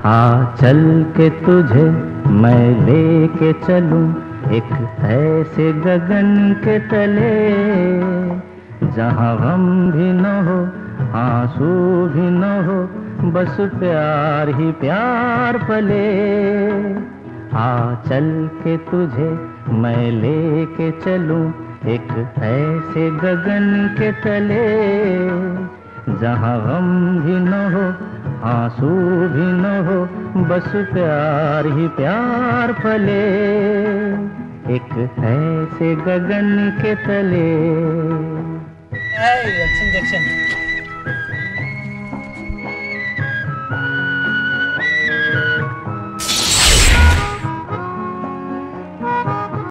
हाँ चल के तुझे मैं लेके चलूं एक ऐसे गगन के तले, जहाँ गम भी न हो आंसू भी न हो, बस प्यार ही प्यार पले। हाँ चल के तुझे मैं लेके चलूं एक ऐसे गगन के तले, जहाँ गम भी न हो आंसू भी न हो, बस प्यार ही प्यार फले एक ऐसे गगन के तले। Action action.